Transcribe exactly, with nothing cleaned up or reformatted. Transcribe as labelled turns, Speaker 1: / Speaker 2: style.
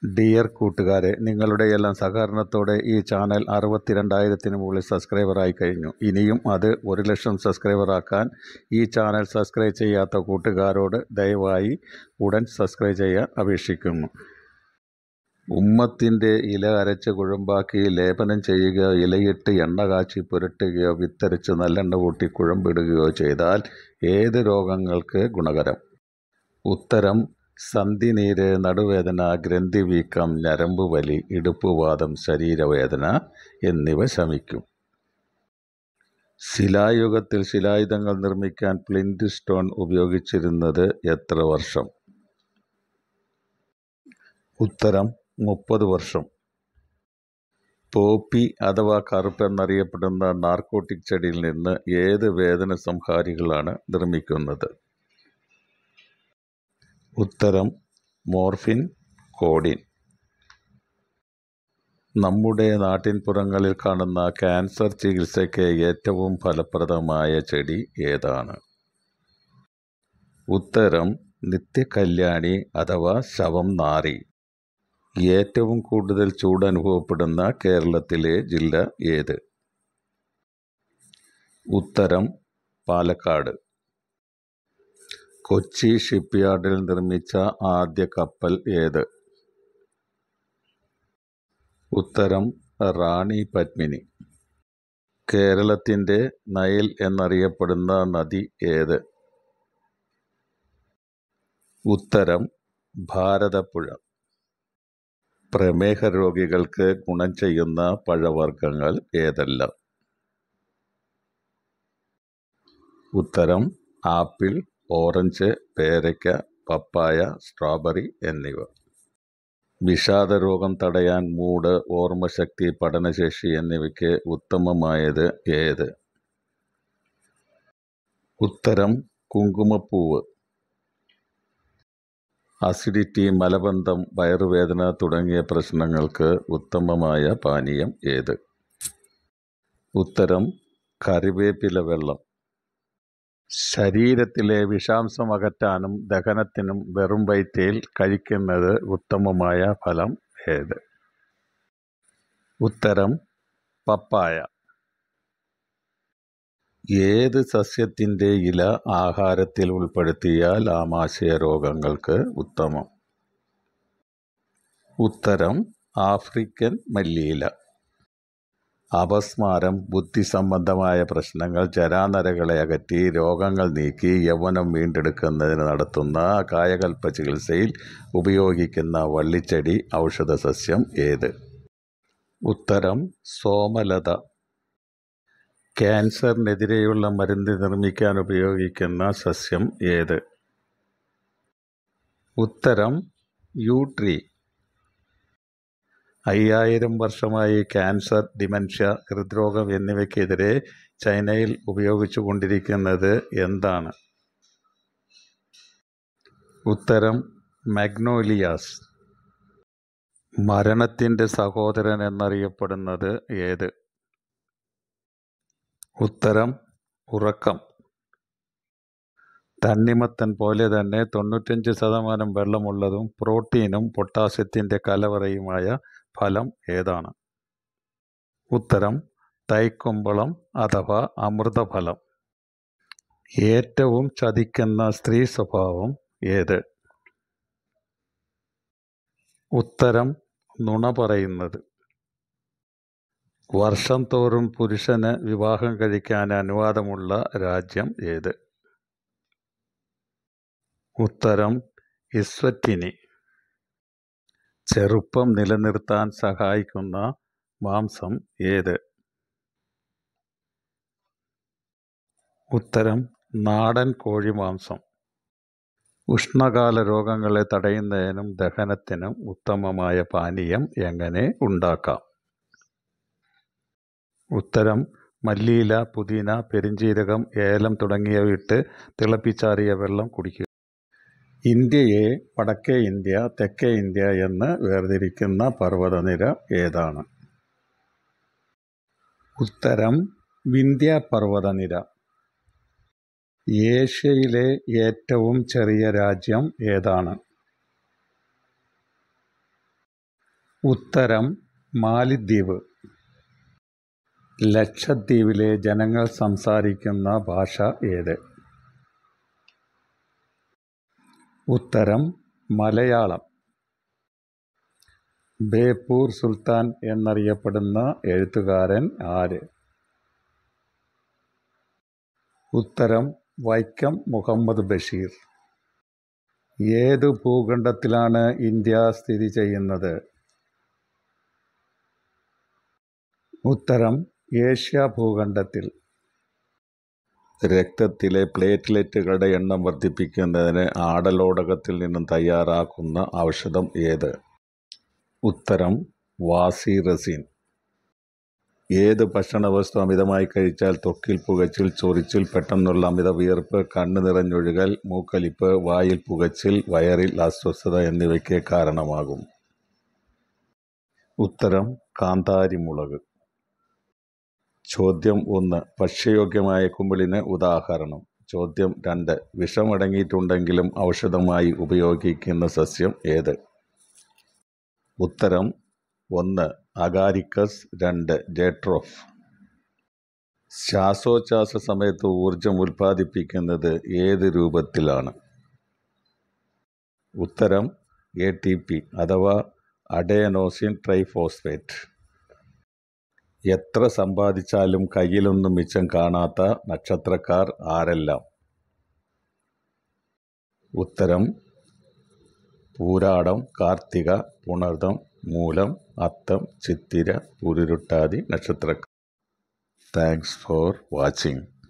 Speaker 1: Dear കൂട്ടുകാരെ, നിങ്ങളുടെയെല്ലാം സഹകരണത്തോടെ ഈ ചാനൽ അറുപത്തിരണ്ടായിരത്തിന് മുകളിൽ സബ്സ്ക്രൈബറായി കഴിഞ്ഞു. ഇനിയും അത് ഒരു ലക്ഷം സബ്സ്ക്രൈബറാക്കാൻ ഈ ചാനൽ സബ്സ്ക്രൈബ് ചെയ്യാത്ത കൂട്ടുകാരോട് ദയവായി ഉടൻ സബ്സ്ക്രൈബ് ചെയ്യാൻ അപേക്ഷിക്കുന്നു. ഉമ്മത്തിൻ്റെ ഇല അരച്ച് കുഴമ്പാക്കി ലേപനം ചെയ്യുകയോ ഇലയിട്ട് എണ്ണ കാച്ചി പുരട്ടുകയോ വിത്തരച്ച് നല്ലെണ്ണ കൂട്ടി കുഴമ്പിടുകയോ ചെയ്താൽ ഏത് രോഗങ്ങൾക്ക് ഗുണകരം? ഉത്തരം: സന്ധിനീര്, നടുവേദന, ഗ്രന്ഥിവീക്കം, ഞരമ്പ് വലി, ഇടുപ്പുവാദം, ശരീരവേദന എന്നിവ ശമിക്കും. ശിലായുഗത്തിൽ ശിലായുധങ്ങൾ നിർമ്മിക്കാൻ ഫ്ലിന്റ് സ്റ്റോൺ ഉപയോഗിച്ചിരുന്നത് എത്ര വർഷം? ഉത്തരം: മുപ്പത് വർഷം. പോപ്പി അഥവാ കറുപ്പ് എന്നറിയപ്പെടുന്ന നാർക്കോട്ടിക് ചെടിയിൽ നിന്ന് ഏത് വേദന സംഹാരികളാണ് നിർമ്മിക്കുന്നത്? ഉത്തരം: മോർഫിൻ, കോഡിൻ. നമ്മുടെ നാട്ടിൻപുറങ്ങളിൽ കാണുന്ന ക്യാൻസർ ചികിത്സയ്ക്ക് ഏറ്റവും ഫലപ്രദമായ ചെടി ഏതാണ്? ഉത്തരം: നിത്യകല്യാണി അഥവാ ശവം നാറി. ഏറ്റവും കൂടുതൽ ചൂട് അനുഭവപ്പെടുന്ന കേരളത്തിലെ ജില്ല ഏത്? ഉത്തരം: പാലക്കാട്. കൊച്ചി ഷിപ്പ്യാർഡിൽ നിർമ്മിച്ച ആദ്യ കപ്പൽ ഏത്? ഉത്തരം: റാണി പത്മിനി. കേരളത്തിൻ്റെ നൈൽ എന്നറിയപ്പെടുന്ന നദി ഏത്? ഉത്തരം: ഭാരതപ്പുഴ. പ്രമേഹ രോഗികൾക്ക് ഗുണം ചെയ്യുന്ന പഴവർഗ്ഗങ്ങൾ ഏതെല്ലാം? ഉത്തരം: ആപ്പിൾ, ഓറഞ്ച്, പേരയ്ക്ക, പപ്പായ, സ്ട്രോബെറി എന്നിവ. വിഷാദരോഗം തടയാൻ മൂഡ്, ഓർമ്മശക്തി, പഠനശേഷി എന്നിവയ്ക്ക് ഉത്തമമായത് ഏത്? ഉത്തരം: കുങ്കുമപ്പൂവ്. അസിഡിറ്റി, മലബന്ധം, വയറുവേദന തുടങ്ങിയ പ്രശ്നങ്ങൾക്ക് ഉത്തമമായ പാനീയം ഏത്? ഉത്തരം: കറിവേപ്പില വെള്ളം. ശരീരത്തിലെ വിഷാംശം അകറ്റാനും ദഹനത്തിനും വെറും വയറ്റിൽ കഴിക്കുന്നത് ഉത്തമമായ ഫലം ഏത്? ഉത്തരം: പപ്പായ. ഏത് സസ്യത്തിൻ്റെ ഇല ആഹാരത്തിൽ ഉൾപ്പെടുത്തിയാൽ ആമാശയ രോഗങ്ങൾക്ക് ഉത്തമം? ഉത്തരം: ആഫ്രിക്കൻ മല്ലിയില. അപസ്മാരം, ബുദ്ധി സംബന്ധമായ പ്രശ്നങ്ങൾ, ജരാനരകളെ അകറ്റി രോഗങ്ങൾ നീക്കി യൗവനം വീണ്ടെടുക്കുന്നതിന് നടത്തുന്ന കായകൽപ്പ ചികിത്സയിൽ ഉപയോഗിക്കുന്ന വള്ളിച്ചെടി ഔഷധ സസ്യം ഏത്? ഉത്തരം: സോമലത. ക്യാൻസറിനെതിരെയുള്ള മരുന്ന് നിർമ്മിക്കാൻ ഉപയോഗിക്കുന്ന സസ്യം ഏത്? ഉത്തരം: യൂട്രി. അയ്യായിരം വർഷമായി ക്യാൻസർ, ഡിമെൻഷ്യ, ഹൃദ്രോഗം എന്നിവയ്ക്കെതിരെ ചൈനയിൽ ഉപയോഗിച്ചു കൊണ്ടിരിക്കുന്നത് എന്താണ്? ഉത്തരം: മാഗ്നോലിയാസ്. മരണത്തിൻ്റെ സഹോദരൻ എന്നറിയപ്പെടുന്നത് ഏത്? ഉത്തരം: ഉറക്കം. തണ്ണിമത്തൻ പോലെ തന്നെ തൊണ്ണൂറ്റഞ്ച് ശതമാനം വെള്ളമുള്ളതും പ്രോട്ടീനും പൊട്ടാസ്യത്തിൻ്റെ കലവറയുമായ ഫലം ഏതാണ്? ഉത്തരം: തൈക്കുമ്പളം അഥവാ അമൃതഫലം. ഏറ്റവും ചതിക്കുന്ന സ്ത്രീ സ്വഭാവം ഏത്? ഉത്തരം: നുണ പറയുന്നത്. വർഷം തോറും പുരുഷന് വിവാഹം കഴിക്കാൻ അനുവാദമുള്ള രാജ്യം ഏത്? ഉത്തരം: ഇസ്വറ്റിനി. ചെറുപ്പം നിലനിർത്താൻ സഹായിക്കുന്ന മാംസം ഏത്? ഉത്തരം: നാടൻ കോഴിമാംസം. ഉഷ്ണകാല രോഗങ്ങളെ തടയുന്നതിനും ദഹനത്തിനും ഉത്തമമായ പാനീയം എങ്ങനെ ഉണ്ടാക്കാം? ഉത്തരം: മല്ലിയില, പുതിന, പെരുംജീരകം, ഏലം തുടങ്ങിയവ ഇട്ട് തിളപ്പിച്ചാറിയ വെള്ളം കുടിക്കുക. ഇന്ത്യയെ വടക്കേ ഇന്ത്യ, തെക്കേ ഇന്ത്യ എന്ന് വേർതിരിക്കുന്ന പർവ്വതനിര ഏതാണ്? ഉത്തരം: വിന്ധ്യ പർവ്വതനിര. ഏഷ്യയിലെ ഏറ്റവും ചെറിയ രാജ്യം ഏതാണ്? ഉത്തരം മാലിദ്വീപ്. ലക്ഷദ്വീപിലെ ജനങ്ങൾ സംസാരിക്കുന്ന ഭാഷ ഏത്? ഉത്തരം മലയാളം. ബേപ്പൂർ സുൽത്താൻ എന്നറിയപ്പെടുന്ന എഴുത്തുകാരൻ ആര്? ഉത്തരം വൈക്കം മുഹമ്മദ് ബഷീർ. ഏതു ഭൂഖണ്ഡത്തിലാണ് ഇന്ത്യ സ്ഥിതി ചെയ്യുന്നത്? ഉത്തരം ഏഷ്യ ഭൂഖണ്ഡത്തിൽ. രക്തത്തിലെ പ്ലേറ്റ്ലെറ്റുകളുടെ എണ്ണം വർദ്ധിപ്പിക്കുന്നതിന് ആടലോടകത്തിൽ നിന്നും തയ്യാറാക്കുന്ന ഔഷധം ഏത്? ഉത്തരം വാസിറസിൻ. ഏത് ഭക്ഷണവസ്തു അമിതമായി കഴിച്ചാൽ ത്വക്കിൽ പുകച്ചിൽ, ചൊറിച്ചിൽ, പെട്ടെന്നുള്ള അമിത വിയർപ്പ്, കണ്ണ് നിറഞ്ഞൊഴുകൽ, മൂക്കൊലിപ്പ്, വായിൽ പുകച്ചിൽ, വയറിൽ അസ്വസ്ഥത എന്നിവയ്ക്ക് കാരണമാകും? ഉത്തരം കാന്താരിമുളക്. ചോദ്യം ഒന്ന്. ഭക്ഷ്യയോഗ്യമായ കുമിളിന് ഉദാഹരണം. ചോദ്യം രണ്ട്. വിഷമടങ്ങിയിട്ടുണ്ടെങ്കിലും ഔഷധമായി ഉപയോഗിക്കുന്ന സസ്യം ഏത്? ഉത്തരം ഒന്ന് അഗാരിക്കസ്, രണ്ട് ജേട്രോഫ്. ശ്വാസോച്ഛ്വാസ സമയത്ത് ഊർജം ഉൽപ്പാദിപ്പിക്കുന്നത് ഏത് രൂപത്തിലാണ്? ഉത്തരം എ ടി പി അഥവാ അഡെനോസിൻ ട്രൈഫോസ്ഫേറ്റ്. എത്ര സമ്പാദിച്ചാലും കയ്യിലൊന്നും മിച്ചം കാണാത്ത നക്ഷത്രക്കാർ ആരെല്ലാം? ഉത്തരം പൂരാടം, കാർത്തിക, പുണർദം, മൂലം, അത്തം, ചിത്തിര, പുരുരുട്ടാതി നക്ഷത്രക്കാർ. Thanks for watching.